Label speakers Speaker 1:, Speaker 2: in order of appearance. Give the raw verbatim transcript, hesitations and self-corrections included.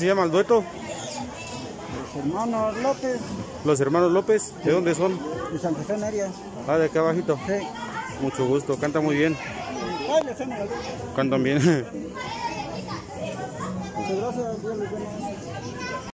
Speaker 1: llama el dueto?
Speaker 2: Los hermanos López.
Speaker 1: Los hermanos López, ¿de dónde son?
Speaker 2: De San José Neria.
Speaker 1: Ah, de acá abajito.
Speaker 2: Sí.
Speaker 1: Mucho gusto, canta muy bien.
Speaker 2: Ay, le hacemos la lucha.
Speaker 1: Cantan bien.
Speaker 2: Muchas gracias, Dios les bendiga.